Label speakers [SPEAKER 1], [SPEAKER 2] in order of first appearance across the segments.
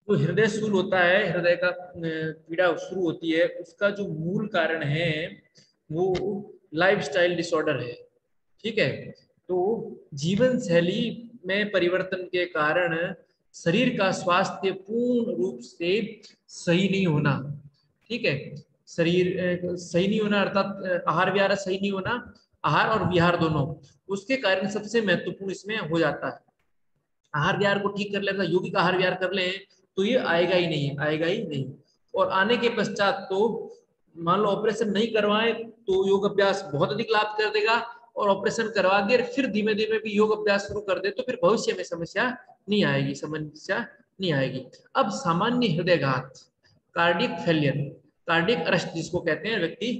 [SPEAKER 1] तो हृदय स्थूल होता है, हृदय का पीड़ा शुरू होती है, उसका जो मूल कारण है वो लाइफस्टाइल डिसऑर्डर है। ठीक है, तो जीवन शैली में परिवर्तन के कारण शरीर का स्वास्थ्य पूर्ण रूप से सही नहीं होना। ठीक है, शरीर सही नहीं होना अर्थात आहार विहार सही नहीं होना, आहार और विहार दोनों, उसके कारण सबसे महत्वपूर्ण इसमें हो जाता है। आहार विहार को ठीक कर लेना, यौगिक आहार विहार कर ले तो ये आएगा ही नहीं, आएगा ही नहीं। और आने के पश्चात तो मान लो ऑपरेशन नहीं करवाए तो योग अभ्यास बहुत अधिक लाभ कर देगा, और ऑपरेशन करवा दिए फिर धीमे धीमे भी योग अभ्यास शुरू कर दे तो फिर भविष्य में समस्या नहीं आएगी, समस्या नहीं आएगी। अब सामान्य हृदयघात, कार्डियक फेलियर, कार्डियक अरेस्ट जिसको कहते हैं, व्यक्ति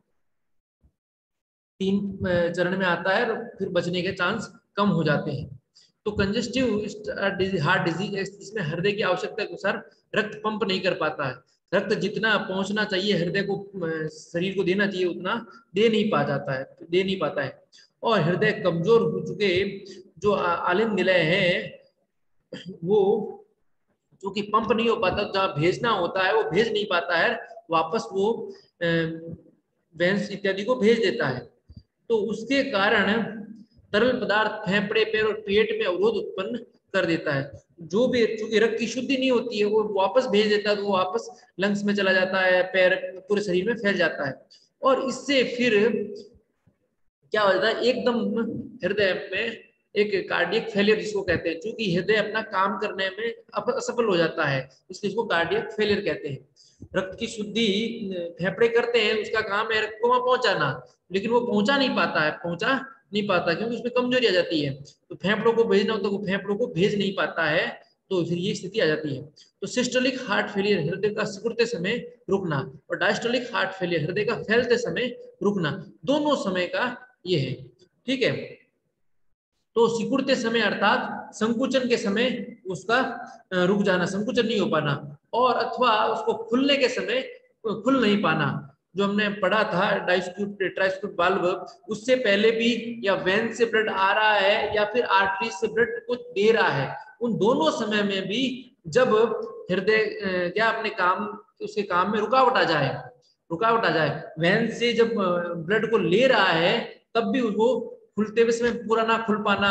[SPEAKER 1] 3 चरण में आता है और फिर बचने के चांस कम हो जाते हैं। तो कंजेस्टिव हार्ट डिजीज, इसमें हृदय की आवश्यकता के अनुसार रक्त पंप नहीं कर पाता है, रक्त जितना पहुंचना चाहिए हृदय को, शरीर को देना चाहिए उतना दे नहीं पा जाता है, दे नहीं पाता है। और हृदय कमजोर हो चुके जो आलिंद निलय है वो, जो कि पंप नहीं हो पाता, जहाँ भेजना होता है वो भेज नहीं पाता है, वापस वो वेंस इत्यादि को भेज देता है। तो उसके कारण तरल पदार्थ फेफड़े पे और पेट में अवरोध उत्पन्न कर देता है। जो भी, चूंकि रक्त की शुद्धि नहीं होती है, वो वापस भेज देता है, तो वो वापस लंग्स में चला जाता है, पैर पूरे शरीर में फैल जाता है। और इससे फिर क्या हो जाता है, एकदम हृदय में एक कार्डियक फेलियर जिसको कहते हैं, क्योंकि हृदय अपना काम करने में असफल हो जाता है, इसलिए इसको कार्डियक फेलियर कहते हैं। रक्त की शुद्धि फेफड़े करते हैं, उसका काम है रक्त को वहां पहुंचाना, लेकिन वो पहुंचा नहीं पाता है, पहुंचा नहीं पाता क्योंकि उसमें कमजोरी आ जाती है। तो फेफड़ों को भेजना होता है, वो फेफड़ों को भेज नहीं पाता है, तो फिर ये स्थिति आ जाती है। तो सिस्टोलिक हार्ट फेलियर, हृदय का सिकुड़ते समय रुकना, और डायस्टोलिक हार्ट फेलियर, हृदय का फैलते समय रुकना, दोनों समय का ये है। ठीक है, तो सिकुड़ते समय अर्थात संकुचन के समय उसका रुक जाना, संकुचन नहीं हो पाना, और अथवा उसको खुलने के समय खुल नहीं पाना। जो हमने पढ़ा था डाइस्क्यूट ट्राइस्क्यूट वाल्व, उससे पहले भी या वेन से ब्लड आ रहा है या फिर आर्टरी से ब्लड को दे रहा है, उन दोनों समय में भी जब हृदय क्या अपने काम, उसके काम में रुकावट आ जाए, रुकावट आ जाए, वेन से जब ब्लड को ले रहा है तब भी वो खुलते हुए समय पूरा ना खुल पाना,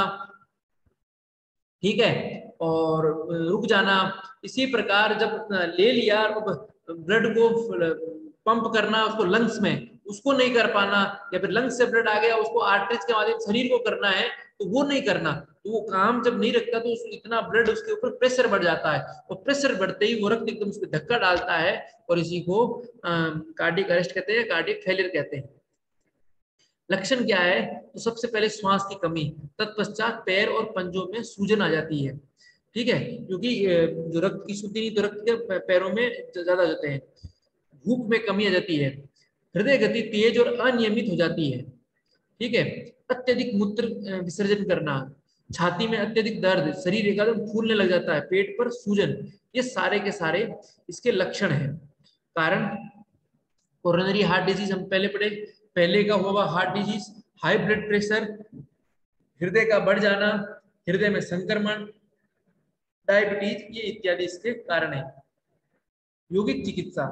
[SPEAKER 1] ठीक है, और रुक जाना। इसी प्रकार जब ले लिया ब्लड को पंप करना उसको लंग्स में, उसको नहीं कर पाना, या फिर लंग्स से ब्लड आ गया उसको आर्टरीज के माध्यम शरीर को करना है तो वो नहीं करना, तो वो काम जब नहीं रखता तो इतना ब्लड उसके ऊपर प्रेशर बढ़ जाता है, और प्रेशर बढ़ते ही वो रक्त एकदम उसको धक्का डालता है, और इसी को कार्डियक अरेस्ट कहते हैं, कार्डियक फेलियर कहते हैं। लक्षण क्या है, तो सबसे पहले श्वास की कमी, तत्पश्चात पैर और पंजों में सूजन आ जाती है। ठीक है, क्योंकि जो रक्त की शुद्धि नहीं, तो रक्त के पैरों में ज्यादा जाते हैं। भूख में कमी आ जाती है, हृदय गति तेज और अनियमित हो जाती है। ठीक है, अत्यधिक मूत्र विसर्जन करना, छाती में अत्यधिक दर्द, शरीर एकदम फूलने लग जाता है, पेट पर सूजन, ये सारे के सारे इसके लक्षण हैं। कारण कोरोनरी हार्ट डिजीज हम पहले पढ़े, पहले का हुआ heart disease, high blood pressure, हृदय का बढ़ जाना, हृदय में संक्रमण, डायबिटीज, ये इत्यादि इसके कारण है। यौगिक चिकित्सा,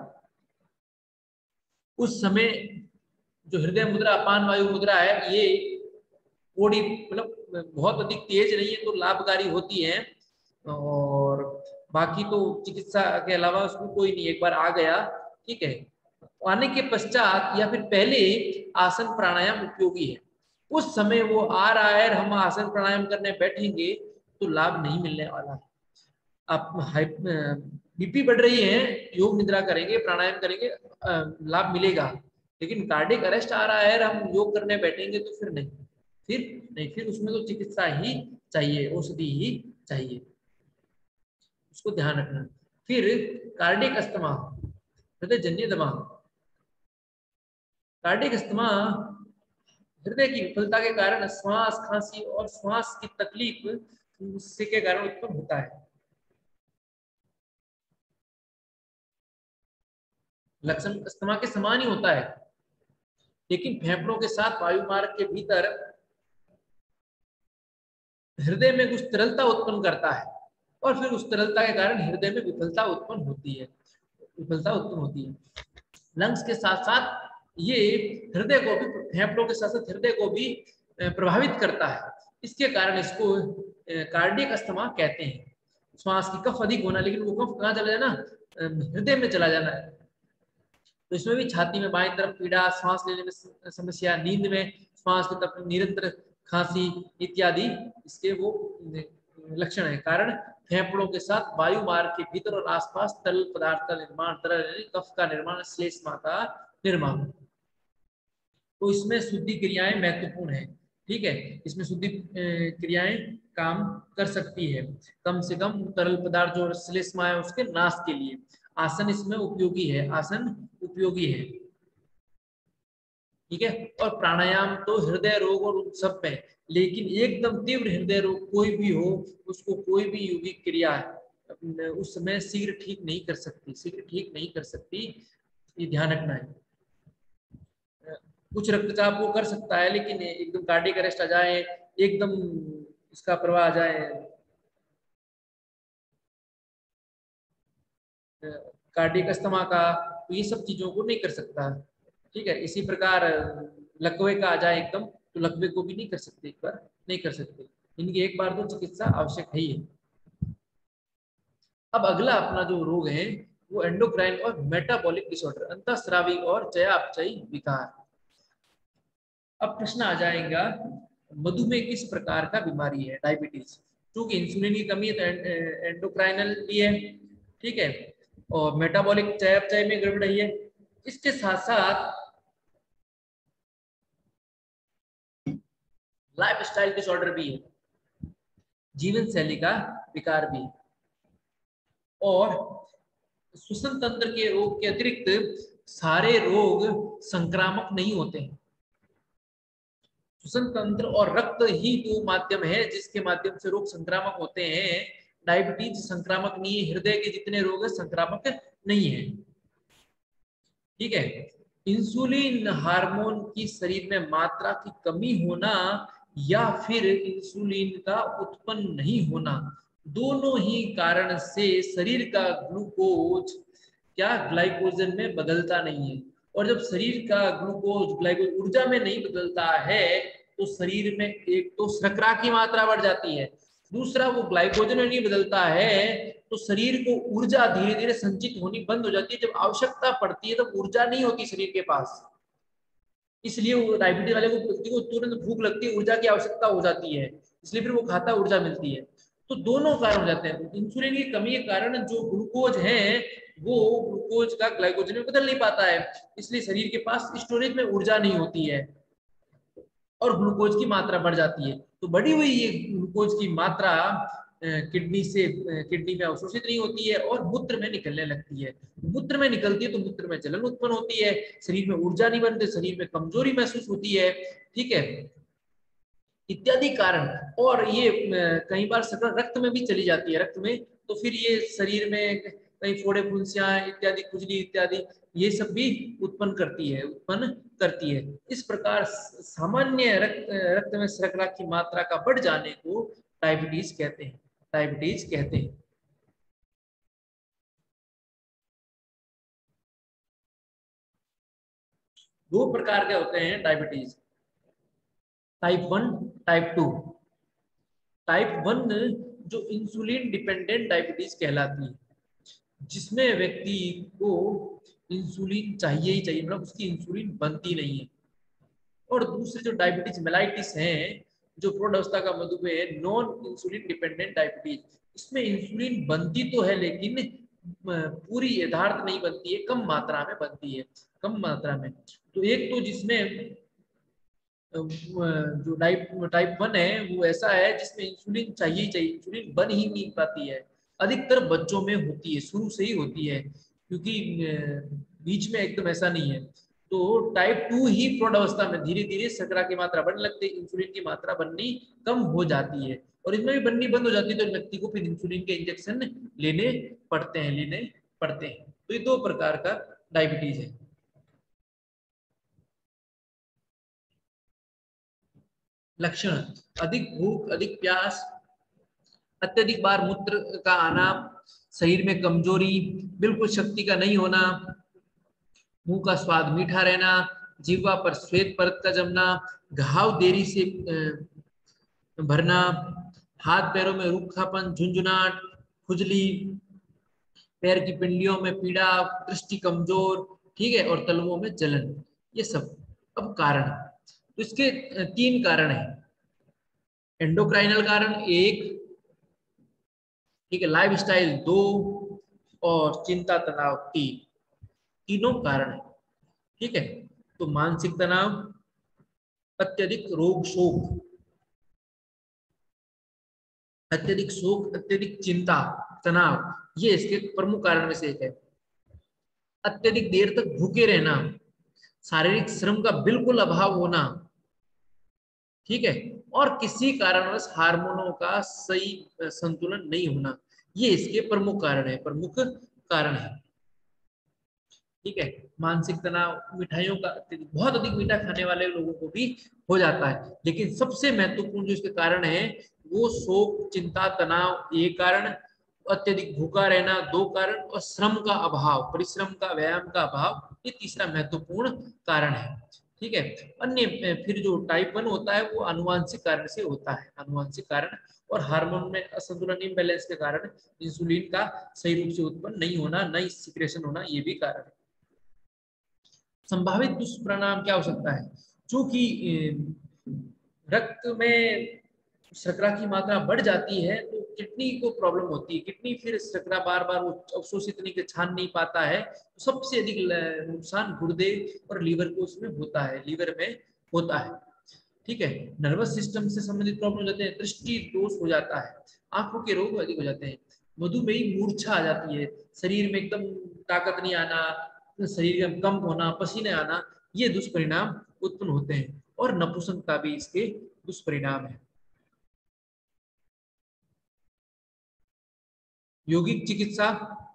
[SPEAKER 1] उस समय जो हृदय मुद्रा अपान वायु मुद्रा है, ये थोड़ी मतलब बहुत अधिक तेज नहीं है तो लाभकारी होती है, और बाकी तो चिकित्सा के अलावा उसमें कोई नहीं, एक बार आ गया ठीक है। आने के पश्चात या फिर पहले आसन प्राणायाम उपयोगी है। उस समय वो आ रहा है और हम आसन प्राणायाम करने बैठेंगे तो लाभ नहीं मिलने वाला। आप बीपी बढ़ रही है, योग निद्रा करेंगे, प्राणायाम करेंगे, लाभ मिलेगा, लेकिन कार्डियक अरेस्ट आ रहा है और हम योग करने बैठेंगे तो फिर नहीं, फिर नहीं, फिर उसमें तो चिकित्सा ही चाहिए, औषधि ही चाहिए, उसको ध्यान रखना। फिर कार्डियक अस्थमा, हृदय जन्य दमा, कार्डियक अस्थमा हृदय की विफलता के कारण श्वास, खांसी और श्वास की तकलीफ उससे के कारण उत्पन्न होता है। लक्षण अस्थमा के समान ही होता है, लेकिन फेफड़ों के साथ वायुमार्ग के भीतर हृदय में कुछ तरलता उत्पन्न करता है, और फिर उस तरलता के कारण हृदय में विफलता उत्पन्न होती है, विफलता उत्पन्न होती है। लंग्स के साथ साथ ये हृदय को भी, फेफड़ों के साथ साथ हृदय को भी प्रभावित करता है। इसके कारण इसको कार्डियक अस्थमा कहते हैं। श्वास की कफ अधिक होना, लेकिन वो कफ कहाँ चला जाना, हृदय में चला जाना है। तो इसमें भी छाती में बाएं तरफ पीड़ा, सांस लेने में समस्या, नींद में श्वास की तरफ निरंतर खांसी इत्यादि इसके वो लक्षण है। कारण फेफड़ों के साथ वायु मार्ग के भीतर और आसपास तरल पदार्थ का निर्माण, तरल कफ का निर्माण, श्लेष्मा का निर्माण। तो इसमें शुद्धि क्रियाएं महत्वपूर्ण है। ठीक है, इसमें शुद्धि क्रियाएं काम कर सकती है, कम से कम तरल पदार्थ जो श्लेष्मा है उसके नाश के लिए। आसन इसमें उपयोगी है, आसन उपयोगी है। ठीक है, और प्राणायाम तो हृदय रोग और उन सब में, लेकिन एकदम तीव्र हृदय रोग कोई भी हो, उसको कोई भी यौगिक क्रिया उस समय शीघ्र ठीक नहीं कर सकती, शीघ्र ठीक नहीं कर सकती, ये ध्यान रखना है। कुछ रक्तचाप वो कर सकता है, लेकिन एकदम कार्डियक अरेस्ट आ जाए, एकदम इसका प्रवाह आ जाए, कार्डियक अस्थमा का, तो ये सब चीजों को नहीं कर सकता। ठीक है, इसी प्रकार लकवे का आ जाए एकदम, तो लकवे को भी नहीं कर सकते, एक बार नहीं कर सकते। इनकी एक बार तो चिकित्सा आवश्यक है ही है। अब अगला अपना जो रोग है वो एंडोक्राइन और मेटाबॉलिक डिसऑर्डर, अंतःस्रावी और चयापचयी विकार। अब प्रश्न आ जाएगा, मधुमेह किस प्रकार का बीमारी है, डायबिटीज। क्योंकि इंसुलिन की कमी है तो एंडोक्राइनल भी है। ठीक है, और मेटाबॉलिक चयापचय में गड़बड़ी है। इसके साथ साथ लाइफस्टाइल डिसऑर्डर भी है, जीवन शैली का विकार भी। और श्वसन तंत्र के रोग के अतिरिक्त सारे रोग संक्रामक नहीं होते हैं। श्वसन तंत्र और रक्त ही दो माध्यम है जिसके माध्यम से रोग संक्रामक होते हैं। डायबिटीज संक्रामक नहीं है, हृदय के जितने रोग है संक्रामक नहीं है। ठीक है, इंसुलिन हार्मोन की शरीर में मात्रा की कमी होना या फिर इंसुलिन का उत्पन्न नहीं होना, दोनों ही कारण से शरीर का ग्लूकोज क्या ग्लाइकोजन में बदलता नहीं है। और जब शरीर का ग्लूकोज ग्लाइकोज ऊर्जा में नहीं बदलता है तो शरीर में एक तो शर्करा की मात्रा बढ़ जाती है, दूसरा वो ग्लाइकोजन में नहीं बदलता है तो शरीर को ऊर्जा धीरे धीरे संचित होनी बंद हो जाती है। जब आवश्यकता पड़ती है तब ऊर्जा नहीं होती शरीर के पास, इसलिए वो डायबिटीज वाले को व्यक्ति को तुरंत भूख लगती है, ऊर्जा की आवश्यकता हो जाती है, इसलिए फिर वो खाता ऊर्जा मिलती है। तो दोनों कारण हो जाते हैं। इंसुलिन की कमी के कारण जो ग्लूकोज है वो ग्लूकोज का ग्लाइकोजन में बदल नहीं पाता है, इसलिए शरीर के पास स्टोरेज में ऊर्जा नहीं होती है और ग्लूकोज की मात्रा बढ़ जाती है। तो बढ़ी हुई ये ग्लूकोज की मात्रा किडनी में अवशोषित नहीं होती है और मूत्र में निकलने लगती है। मूत्र में निकलती है तो मूत्र में जलन उत्पन्न होती है, शरीर में ऊर्जा नहीं बनती, शरीर में कमजोरी महसूस होती है। ठीक है, इत्यादि कारण। और ये कई बार शक्कर रक्त में भी चली जाती है, रक्त में, तो फिर ये शरीर में कई फोड़े फुंसियां इत्यादि, खुजली इत्यादि ये सब भी उत्पन्न करती है। इस प्रकार सामान्य रक्त में शर्करा की मात्रा का बढ़ जाने को डायबिटीज कहते हैं, डायबिटीज कहते हैं। दो प्रकार के होते हैं डायबिटीज, टाइप 1, टाइप 2। टाइप 1 जो इंसुलिन डिपेंडेंट डायबिटीज कहलाती है, जिसमें व्यक्ति को इंसुलिन चाहिए ही चाहिए, मतलब उसकी इंसुलिन बनती नहीं है। और दूसरे जो डायबिटीज मेलाइटिस है, जो प्रौढ़ अवस्था का मधुमेह है, नॉन इंसुलिन डिपेंडेंट डायबिटीज, इसमें इंसुलिन बनती तो है लेकिन पूरी यथार्थ नहीं बनती है, कम मात्रा में बनती है, कम मात्रा में। तो एक तो जिसमें जो टाइप 1 है वो ऐसा है जिसमें इंसुलिन चाहिए चाहिए, इंसुलिन बन ही नहीं पाती है। अधिकतर बच्चों में होती है, शुरू से ही होती है, क्योंकि बीच में एकदम ऐसा नहीं है। तो टाइप 2 ही प्रौढ़ अवस्था में धीरे धीरे शर्करा की मात्रा बढ़ने लगती है, इंसुलिन की मात्रा बननी कम हो जाती है, और इसमें भी बननी बंद हो जाती है तो व्यक्ति को फिर इंसुलिन के इंजेक्शन लेने पड़ते हैं। तो ये दो प्रकार का डायबिटीज है। लक्षण, अधिक भूख, अधिक प्यास, अत्यधिक बार मूत्र का आना, शरीर में कमजोरी, बिल्कुल शक्ति का नहीं होना, मुंह का स्वाद मीठा रहना, जीवा पर श्वेत परत का जमना, घाव देरी से भरना, हाथ पैरों में रूखापन, झुंझुनाट, खुजली, पैर की पिंडलियों में पीड़ा, दृष्टि कमजोर, ठीक है, और तलवों में जलन, ये सब अब कारण। तो इसके 3 कारण हैं। एंडोक्राइनल कारण 1, ठीक है, लाइफ स्टाइल 2, और चिंता तनाव 3, तीनों कारण है। ठीक है, तो मानसिक तनाव, अत्यधिक रोग शोक, अत्यधिक शोक, अत्यधिक चिंता तनाव, ये इसके प्रमुख कारण में से एक है। अत्यधिक देर तक भूखे रहना, शारीरिक श्रम का बिल्कुल अभाव होना, ठीक है, और किसी कारणवश हार्मोनों का सही संतुलन नहीं होना, ये इसके प्रमुख कारण है, प्रमुख कारण है। ठीक है, मानसिक तनाव, मिठाइयों का बहुत अधिक मीठा खाने वाले लोगों को भी हो जाता है, लेकिन सबसे महत्वपूर्ण जो इसके कारण है वो शोक, चिंता, तनाव 1 कारण, अत्यधिक भूखा रहना 2 कारण, और श्रम का अभाव, परिश्रम का, व्यायाम का अभाव, ये तीसरा महत्वपूर्ण कारण है। ठीक है, अन्य फिर जो टाइप 1 होता है वो आनुवांशिक कारण से होता है, आनुवांशिक कारण, और हार्मोन में असंतुलन, इम्बैलेंस के कारण इंसुलिन का सही रूप से उत्पन्न नहीं होना, नहीं सिक्रेशन होना, ये भी कारण है। संभावित दुष्परिणाम क्या हो सकता है? चूंकि रक्त में शर्करा की मात्रा बढ़ जाती है तो किडनी को प्रॉब्लम होती है, किडनी फिर शर्करा बार बार वो अवशोषित नहीं, छान नहीं पाता है, तो सबसे अधिक नुकसान गुर्दे और लीवर को उसमें होता है, लीवर में होता है। ठीक है, नर्वस सिस्टम से संबंधित प्रॉब्लम हो जाते हैं, दृष्टि दोष हो जाता है, आंखों के रोग अधिक हो जाते हैं, मधुमेही मूर्छा आ जाती है, शरीर में एकदम ताकत नहीं आना, शरीर में कंप होना, पसीने आना, ये दुष्परिणाम उत्पन्न होते हैं, और नपुंसकता भी इसके दुष्परिणाम है। यौगिक चिकित्सा,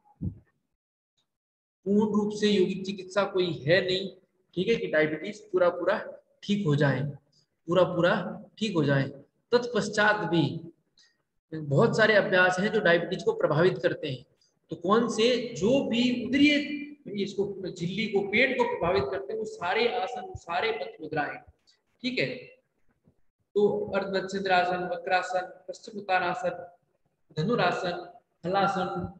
[SPEAKER 1] पूर्ण रूप से यौगिक चिकित्सा कोई है नहीं, ठीक है, कि डायबिटीज पूरा पूरा ठीक हो जाए, पूरा पूरा ठीक हो जाए। तत्पश्चात भी बहुत सारे अभ्यास हैं जो डायबिटीज को प्रभावित करते हैं। तो कौन से? जो भी उदरीय, इसको झिल्ली को, पेट को प्रभावित करते हैं, वो सारे आसन, वो सारे पथ मुद्राएं, ठीक है। तो अर्धमत्स्येंद्रासन, वक्रासन, पश्चिमोत्तानासन, धनुरासन, हलासन,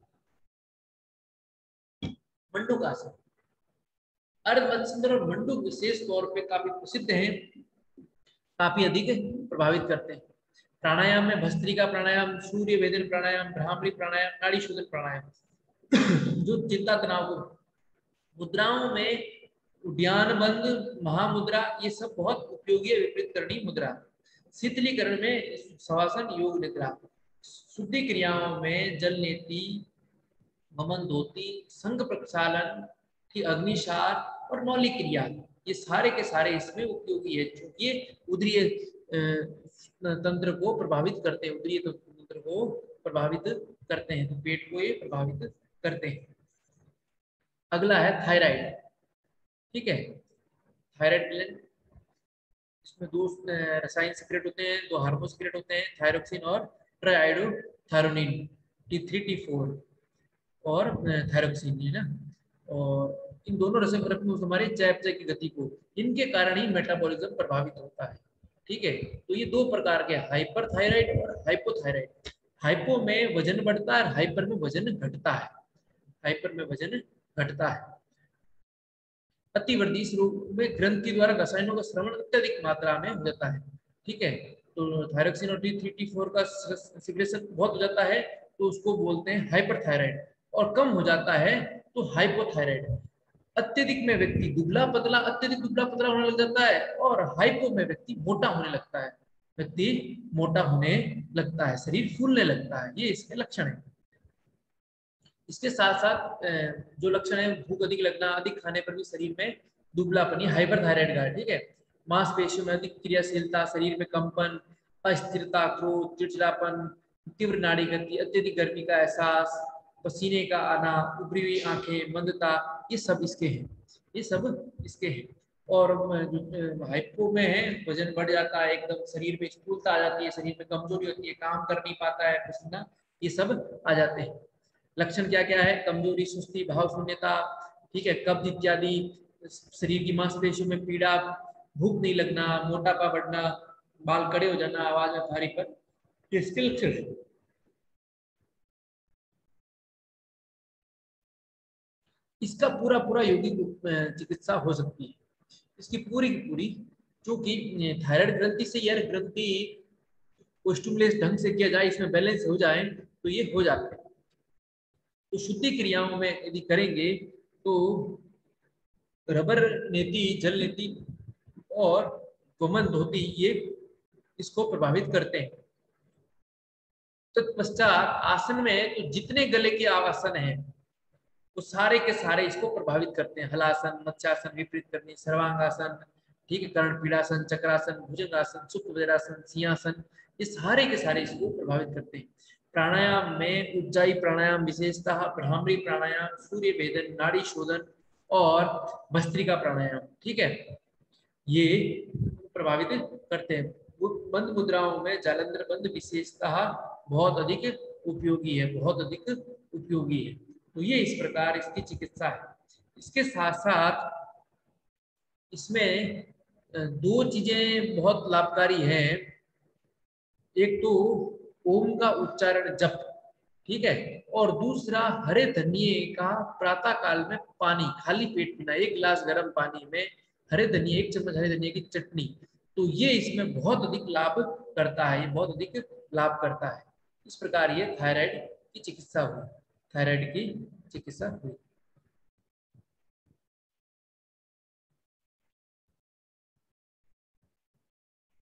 [SPEAKER 1] मंडूकासन। अर्धमत्स्येंद्र और मंडूक विशेष तौर पे काफी प्रसिद्ध हैं, काफी अधिक प्रभावित करते हैं। प्राणायाम में भस्त्रिका प्राणायाम, सूर्य वेदन प्राणायाम, भ्रामरी प्राणायाम, नाड़ी शोधन प्राणायाम, जो चिंता तनाव को, मुद्राओं में उद्यान बंद, महामुद्रा, ये सब बहुत उपयोगी है। विपरीत करणी मुद्रा, शीतलीकरण में शवासन, योग निद्रा, शुद्धि क्रियाओं में जल नेति, ममन धोती, संघ प्रक्षालन की, अग्निशार और मौलिक क्रिया, ये सारे के सारे इसमें उपयोगी है, क्योंकि ये उदरीय तंत्र को प्रभावित करते हैं, उदरीय तंत्र को प्रभावित करते हैं, तो पेट को ये प्रभावित करते हैं। अगला है थायराइड, ठीक है, थायराइड ग्लैंड, इसमें 2 रसायन सीक्रेट होते हैं, 2 हार्मोन सीक्रेट होते हैं, थायरोक्सिन और ट्राइआयोडोथायरोनिन, T3 T4 और थायरोक्सिन, है ना। और इन दोनों रसायन हमारे चयापचय की गति को, इनके कारण ही मेटाबॉलिज्म प्रभावित होता है। ठीक है, तो ये 2 प्रकार के, हाइपरथायराइड और हाइपोथायराइड। हाइपो में वजन बढ़ता है, हाइपर में वजन घटता है, हाइपर में वजन घटता है। अतिवृद्धि, इस रोग में ग्रंथि द्वारा रसायनों का श्रवण अत्यधिक मात्रा में हो जाता है। ठीक है, तो थायरोक्सिन और T3 T4 का सिक्रेशन बहुत हो जाता है, तो उसको बोलते हैं हाइपरथायराइड, और कम हो जाता है तो हाइपोथायराइड। अत्यधिक में व्यक्ति दुबला पतला, अत्यधिक दुबला पतला होने लग जाता है, और हाइपो में व्यक्ति मोटा होने लगता है, व्यक्ति मोटा होने लगता है, शरीर फूलने लगता है, ये इसके लक्षण है। इसके साथ साथ जो लक्षण है, भूख अधिक लगना, अधिक खाने पर भी शरीर में दुबलापन, हाइपरथायराइड का है। ठीक है, मांसपेशियों में अधिक क्रियाशीलता, शरीर में कंपन, अस्थिरता, क्रोध, चिड़चिड़ापन, तीव्र नाड़ी गति, अत्यधिक गर्मी का एहसास, पसीने का आना, उभरी हुई आंखें, मंदता, ये सब इसके हैं, ये सब इसके हैं। और जो हाइपो में है वजन बढ़ जाता है, एकदम शरीर में स्थूलता आ जाती है, शरीर में कमजोरी होती है, काम कर नहीं पाता है, पसीना, ये सब आ जाते हैं। लक्षण क्या क्या है? कमजोरी, सुस्ती, भाव शून्यता, ठीक है, कब्ज इत्यादि, शरीर की मांसपेशियों में पीड़ा, भूख नहीं लगना, मोटापा बढ़ना, बाल कड़े हो जाना, आवाज में भारीपन, इसके लक्षण। इसका पूरा पूरा यौगिक चिकित्सा हो सकती है, इसकी पूरी की पूरी, क्योंकि थायराइड ग्रंथि से यह ग्रंथि को स्टिमुलेट ढंग से किया जाए, इसमें बैलेंस हो जाए तो ये हो जाता है। तो शुद्धि क्रियाओं में यदि करेंगे तो रबर नीति, जल नीति और गोमन धोती ये इसको प्रभावित करते हैं। तत्पश्चात आसन में तो जितने गले के आसन हैं वो सारे के सारे इसको प्रभावित करते हैं। हलासन, मत्स्यासन, विपरीत करनी, सर्वांगासन, ठीक है, कर्ण पीड़ासन, चक्रासन, भुजंगासन, सुप्त वज्रासन, सिंहासन, ये सारे के सारे इसको प्रभावित करते हैं। प्राणायाम में उज्जाई प्राणायाम, विशेषतः भ्रामरी प्राणायाम, सूर्य भेदन, नाड़ी शोधन और भस्त्रिका प्राणायाम, ठीक है, ये प्रभावित करते हैं। बंद मुद्राओं में जालंधर बंद विशेषतः बहुत अधिक उपयोगी है, बहुत अधिक उपयोगी है। तो ये इस प्रकार इसकी चिकित्सा है। इसके साथ साथ इसमें दो चीजें बहुत लाभकारी हैं। एक तो ओम का उच्चारण जप, ठीक है, और दूसरा हरे धनिये का प्रातः काल में पानी खाली पेट पीना, 1 गिलास गर्म पानी में हरे धनिये, 1 चम्मच हरे धनिये की चटनी, तो ये इसमें बहुत अधिक लाभ करता है, ये बहुत अधिक लाभ करता है। इस प्रकार ये थायराइड की चिकित्सा हुई, थायराइड की चिकित्सा हुई।